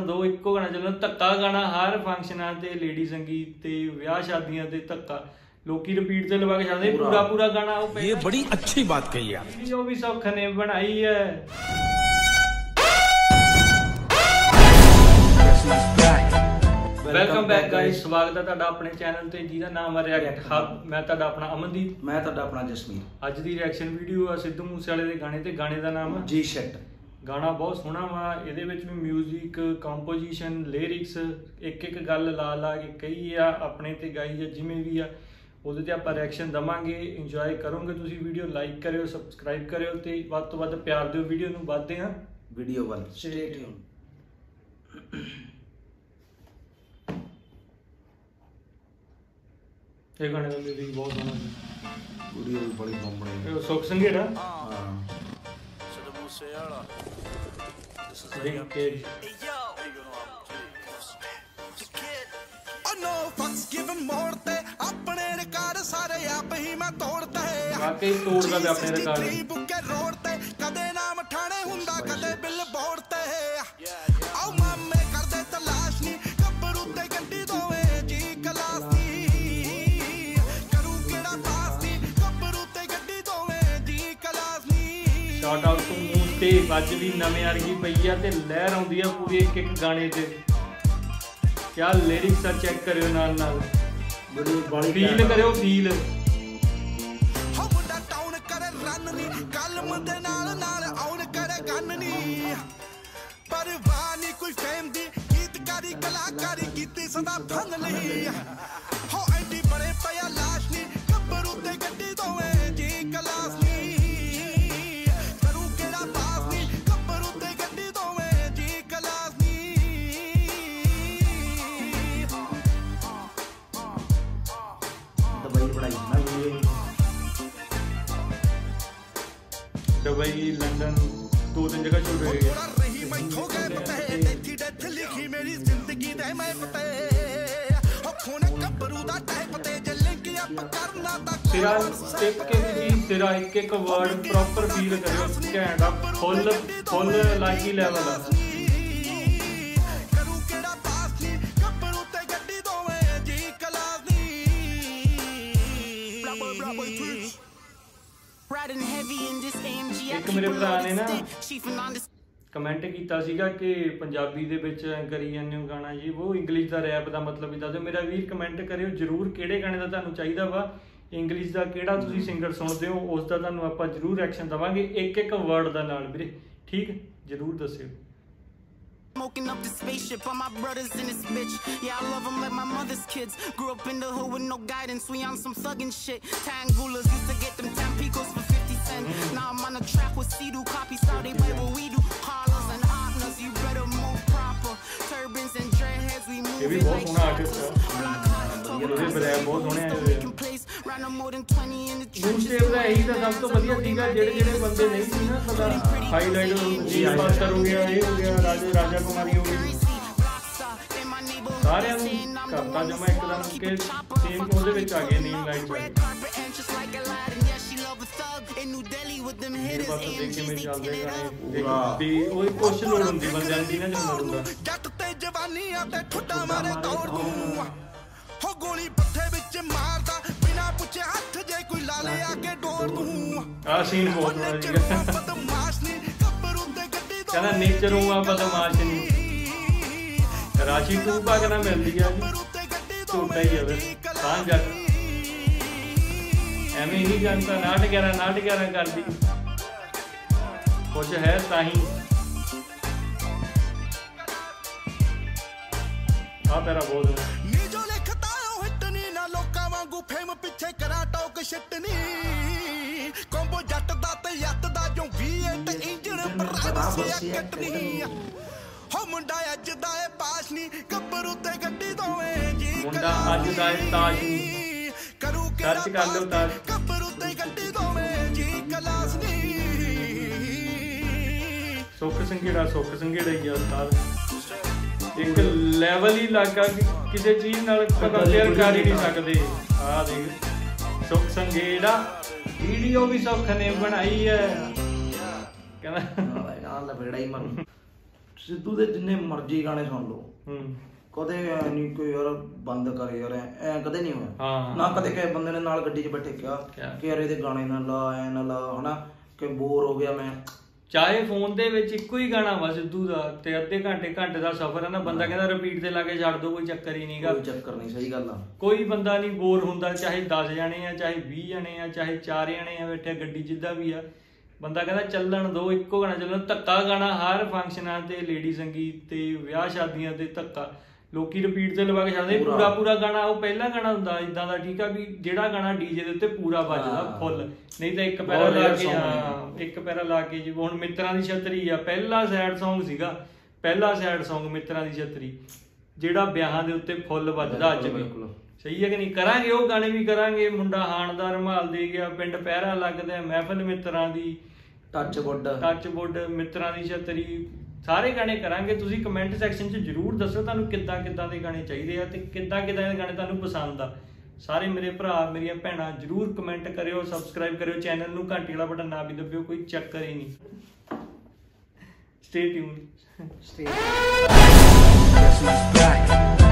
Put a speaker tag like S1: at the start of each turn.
S1: दो इक्को गाना चलना धक्का गाना हर फंक्शनां ते लेडी संगीत ते विआह शादियां ते धक्का लोकी रिपीट ते लगा के छाड़दे पूरा पूरा गाना। ये बड़ी अच्छी बात कही है, वीडियो भी सौख ने बनाई है। वेलकम बैक गाइस, स्वागत है तुहाडा अपने चैनल ते जिहदा नाम है रिएक्ट हब। मैं तुहाडा अपना अमनदीप,
S2: मैं तुहाडा अपना जसमीर।
S1: अज दी रिएक्शन वीडियो है सिद्धू मूसेवाले दे गाने ते गाने दा नाम है
S2: जी शिट। गाना
S1: बहुत सोहना वा, इहदे विच भी म्यूजिक कंपोजिशन लिरिक्स एक एक गल ला ला के कही आ अपने ते गाई आ जिवें भी आ ਉਹਦੇ ਤੇ ਆਪਾਂ ਰਿਐਕਸ਼ਨ ਦਵਾਂਗੇ। ਇੰਜੋਏ ਕਰੋਗੇ ਤੁਸੀਂ। ਵੀਡੀਓ ਲਾਈਕ ਕਰਿਓ, ਸਬਸਕ੍ਰਾਈਬ ਕਰਿਓ ਤੇ ਵੱਧ ਤੋਂ ਵੱਧ ਪਿਆਰ ਦਿਓ। ਵੀਡੀਓ ਨੂੰ ਵਧਦੇ ਆ
S2: ਵੀਡੀਓ ਵੱਲ ਸਟੇ ਟਿਊਨ।
S1: ਇਹ ਗਾਣੇ ਦਾ ਲਿਰਿਕ ਬਹੁਤ ਸੋਹਣਾ ਹੈ,
S2: ਵੀਡੀਓ ਵੀ ਬੜੀ ਬੰਬੜੀ ਹੈ।
S1: ਇਹ ਸੁੱਖ ਸੰਘੇੜਾ
S2: ਹਾਂ
S3: ਸਿੱਧੂ ਮੂਸੇਵਾਲਾ
S1: वाकई तोड़दा पे अपने रिकॉर्ड।
S3: कदे नाम ठाणे हुंदा कदे बिल बोर्ड ते आओ मामे करदे तलाश नी कब्र उत्ते गड्डी दोवे जी क्लास नी करू केड़ा पास नी कब्र उत्ते गड्डी दोवे जी क्लास नी।
S1: शॉट आउट टू मूव ते ਅੱਜ ਵੀ ਨਵੇਂ ਵਰਗੀ ਪਈ ਆ ਤੇ ਲਹਿਰ ਆਉਂਦੀ ਆ ਪੂਰੀ ਇੱਕ ਇੱਕ ਗਾਣੇ ਤੇ। क्या लिरिक्स आ चेक करियो नाल नाल, फील करियो फील।
S3: हो मुंडा टाउन करे रन नी कलम दे नाल नाल आउन करे गन नी परवाह नी कोई फेम दी गीतकारी कलाकारी कीती सदा फन ली हो एडी बड़े पिया लाश नी कब्र उत्ते गड्डी दोवे जी क्लास नी करू केड़ा पास नी कब्र उत्ते गड्डी दोवे जी क्लास नी।
S1: दुबई लंदन 2-3 जगह शूट हुई है। तेरा एक एक वर्ड प्रॉपर फील करियो, घैंट आ, फुल लाइकी लेवल आ। एक मेरे भरा ने ना कमेंट किया सीगा कि पंजाबी दे विच करी जाने गाना जी वो इंग्लिश दा रैप दा मतलब ही दसो। मेरा वीर कमेंट करियो जरूर किहड़े गाने दा तुहानू चाहिदा वा, इंग्लिश दा किहड़ा तुसीं सिंगर सुनदे हो उस दा तुहानू आपां जरूर रिएक्शन दवांगे एक एक वर्ड दा नाल वीरे, ठीक? जरूर दस्सिओ।
S4: Smoking up the spaceship, all my brothers in this bitch. Yeah, I love them like my mother's kids. Grew up in the hood with no guidance, we on some thuggin' shit. Tangulas used to get them Tampicos for 50 cents. Now I'm on a track with Cedu, copy style, they play what we do. Carlos and Opnas, you better move proper. Turbans and dreadheads, we move it like shoppers. Block hot,
S1: ਇਹੀ ਤਾਂ ਸਭ ਤੋਂ ਵਧੀਆ ਸੀਗਾ। ਜਿਹੜੇ ਬੰਦੇ ਨਹੀਂ ਸੀ ਨਾ ਪਤਾ ਹਾਈਲਾਈਟ ਜੀ ਮਾਸਟਰ ਹੋ ਗਿਆ, ਇਹ ਹੋ ਗਿਆ, ਰਾਜਾ ਕੁਮਾਰੀ ਹੋ ਗਈ, ਸਾਰਿਆਂ ਨੂੰ ਕਰਤਾ ਜਮਾ ਇੱਕਦਮ ਕਿ ਸੇਮ ਉਹਦੇ ਵਿੱਚ ਆ ਗਏ ਨੀਮ ਲਾਈਟ ਵਾਲੇ। ਇਹ ਬਾਤ ਦੇਖ ਕੇ ਮੈਂ ਚੱਲਦੇ ਗਾਣੇ ਵੀ ਉਹ ਕੁਛ ਲੋੜ ਹੁੰਦੀ ਬੰਦਿਆਂ ਦੀ ਨਾ ਜਦੋਂ ਹੁੰਦਾ
S3: ਜੱਟ ਤੇ ਜਵਾਨੀਆਂ ਤੇ ਠੁੱਡਾ ਮਾਰੇ ਦੌੜ ਦੂੰ ਹੋ ਗੋਲੀ ਪੱਠੇ ਵਿੱਚ ਮਾਰਦਾ ਬਿਨਾ ਪੁੱਛੇ ਹੱਥ ਜੇ ਕੋਈ ਲਾ ਲੈ ਆ ਕੇ ਡੋਰ ਦੂੰ।
S1: ਆ ਸੀਨ ਬਹੁਤ ਸੋਹਣਾ ਸੀਗਾ।
S3: ਬਦਮਾਸ਼ ਨਹੀਂ ਕਬਰ ਉੱਤੇ ਗੱਡੀ ਦੋ
S1: ਕਹਿੰਦਾ ਨੇਚਰ ਹੂਆ ਬਦਮਾਸ਼ ਨਹੀਂ, ਰਾਸ਼ੀ ਟੂ ਪਾ ਕੇ ਨਾ ਮਿਲਦੀ ਆ ਜੀ ਝੂਟਾ ਹੀ ਹੋਵੇ ਤਾਂ ਜੱਟ ਐਵੇਂ ਹੀ ਜਾਣਦਾ ਨਾਟ 11 ਕਰਦੀ ਕੁਛ ਹੈ ਤਾਂ ਹੀ ਆ ਤੇਰਾ ਬਹੁਤ
S3: ਨੀ ਜੋ ਲਿਖਤਾ ਉਹ ਹਿੱਟ ਨੀ ਨਾ ਲੋਕਾਂ ਵਾਂਗੂ ਫੇਮ ਪਿੱਛੇ ਕਰਾ ਟੌਕ ਸ਼ਿੱਟ ਨੀ ਕੰਬੋ ਜੱਟ ਦਾ ਤੇ ਯੱਤ ਦਾ ਜੋ V8 ਇੰਜਣ ਪਰਾਂਸੀ ਕੱਟਨੀ ਹੋ ਮੁੰਡਾ ਅੱਜ ਦਾ ਏ ਪਾਸ ਨੀ ਕਬਰ ਉੱਤੇ ਗੱਡੀ ਦੋਵੇਂ ਜੀ
S1: ਮੁੰਡਾ ਅੱਜ ਦਾ ਏ ਤਾਜ ਨੀ
S3: ਕਰੂ
S1: ਸਰਚ ਕਰ ਲਓ ਤਾਜ
S3: ਕਬਰ ਉੱਤੇ ਗੱਡੀ ਦੋਵੇਂ ਜੀ ਕਲਾਸ ਨੀ।
S1: ਸੁੱਖ ਸੰਘੇੜਾ ਹੀ ਆ ਉਸਤਾਦ। एक लेवल ही लागा किसी चीज नाल कंपेयर कर ही नहीं सकते। आ देख सुख संघेड़ा वीडियो भी सुख ने बनाई है, कहना
S2: लपेड़ा ही मर ਸਿੱਧੂ ਦੇ ਜਿੰਨੇ ਮਰਜ਼ੀ ਗਾਣੇ ਸੁਣ ਲਓ ਕਦੇ ਐ ਨਹੀਂ ਕੋਈ ਯਾਰ ਬੰਦ ਕਰ ਯਾਰ ਐ ਕਦੇ ਨਹੀਂ ਹੋਇਆ ਨਾ ਕਦੇ ਕਿਸੇ ਬੰਦੇ ਨੇ ਨਾਲ ਗੱਡੀ 'ਚ ਬੈਠੇ ਕਿਹਾ ਕਿ ਯਾਰ ਇਹਦੇ ਗਾਣੇ ਨਾ ਲਾ ਐ ਨਾ ਲਾ ਹਨਾ ਕਿ ਬੋਰ ਹੋ ਗਿਆ ਮੈਂ।
S1: ਚਾਹੇ ਫੋਨ ਦੇ ਵਿੱਚ ਇੱਕੋ ਹੀ ਗਾਣਾ ਵਾ ਸਿੱਧੂ ਦਾ ਤੇ ਅੱਧੇ ਘੰਟੇ ਦਾ ਸਫ਼ਰ ਹੈ ਨਾ, ਬੰਦਾ ਕਹਿੰਦਾ ਰਿਪੀਟ ਤੇ ਲਾ ਕੇ ਛੱਡ ਦੋ, ਕੋਈ ਚੱਕਰ ਹੀ ਨਹੀਂਗਾ।
S2: ਕੋਈ ਚੱਕਰ ਨਹੀਂ, ਸਹੀ ਗੱਲ ਆ। ਕੋਈ
S1: ਬੰਦਾ ਨਹੀਂ ਬੋਰ ਹੁੰਦਾ, ਚਾਹੇ 10 ਜਣੇ ਆ, ਚਾਹੇ 20 ਜਣੇ ਆ, ਚਾਹੇ 4 ਜਣੇ ਆ ਬੈਠੇ ਗੱਡੀ ਜਿੱਦਾਂ ਵੀ ਆ, ਬੰਦਾ ਕਹਿੰਦਾ ਚੱਲਣ ਦੋ, ਇੱਕੋ ਗਾਣਾ ਚੱਲਣ। ਧੱਕਾ ਗਾਣਾ ਹਰ ਫੰਕਸ਼ਨਾਂ ਤੇ, ਲੇਡੀ ਸੰਗੀਤ ਤੇ, ਵਿਆਹ ਸ਼ਾਦੀਆਂ ਤੇ ਧੱਕਾ ਲੋਕੀ ਰਿਪੀਟ ਤੇ ਲਵਾ ਕੇ ਛੱਡਦੇ। ਪੂਰਾ ਗਾਣਾ ਉਹ ਪਹਿਲਾ ਗਾਣਾ ਹੁੰਦਾ ਇਦਾਂ ਦਾ, ਠੀਕ ਆ ਵੀ ਜਿਹੜਾ ਗਾਣਾ ਡੀਜੇ ਦੇ ਉੱਤੇ ਪੂਰਾ ਵੱਜਦਾ ਫੁੱਲ, ਨਹੀਂ ਤਾਂ ਇੱਕ ਪੈਰਾ ਲਾ ਕੇ ਇੱਕ ਪੈਰਾ ਲਾ ਕੇ। ਜੀ ਹੁਣ ਮਿੱਤਰਾਂ ਦੀ ਛਤਰੀ ਆ, ਪਹਿਲਾ ਸੈਡ Song ਸੀਗਾ, ਪਹਿਲਾ ਸੈਡ Song ਮਿੱਤਰਾਂ ਦੀ ਛਤਰੀ, ਜਿਹੜਾ ਵਿਆਹਾਂ ਦੇ ਉੱਤੇ ਫੁੱਲ ਵੱਜਦਾ ਅੱਜ ਵੀ। ਸਹੀ ਹੈ ਕਿ ਨਹੀਂ? ਕਰਾਂਗੇ ਉਹ ਗਾਣੇ ਵੀ ਕਰਾਂਗੇ। ਮੁੰਡਾ ਹਾਣ ਦਾ ਰੁਮਾਲ ਦੇ ਗਿਆ, ਪਿੰਡ ਪਹਿਰਾ ਲੱਗਦਾ, ਮਹਿਫਲ ਮਿੱਤਰਾਂ ਦੀ, ਟੱਚ ਵੁੱਡ, ਮਿੱਤਰਾਂ ਦੀ ਛਤਰੀ, ਸਾਰੇ ਗਾਣੇ ਕਰਾਂਗੇ। ਤੁਸੀਂ ਕਮੈਂਟ ਸੈਕਸ਼ਨ 'ਚ ਜ਼ਰੂਰ ਦੱਸੋ ਤੁਹਾਨੂੰ ਕਿੱਦਾਂ ਦੇ ਗਾਣੇ ਚਾਹੀਦੇ ਆ ਤੇ ਕਿੱਦਾਂ ਦੇ ਗਾਣੇ ਤੁਹਾਨੂੰ ਪਸੰਦ ਆ। ਸਾਰੇ ਮੇਰੇ ਭਰਾ ਮੇਰੀਆਂ ਭੈਣਾਂ ਜ਼ਰੂਰ ਕਮੈਂਟ ਕਰਿਓ, ਸਬਸਕ੍ਰਾਈਬ ਕਰਿਓ ਚੈਨਲ ਨੂੰ, ਘੰਟੀ ਵਾਲਾ ਬਟਨ ਨਾ ਵੀ ਦਬਿਓ, ਕੋਈ ਚੱਕਰ ਹੀ ਨਹੀਂ। Stay tune.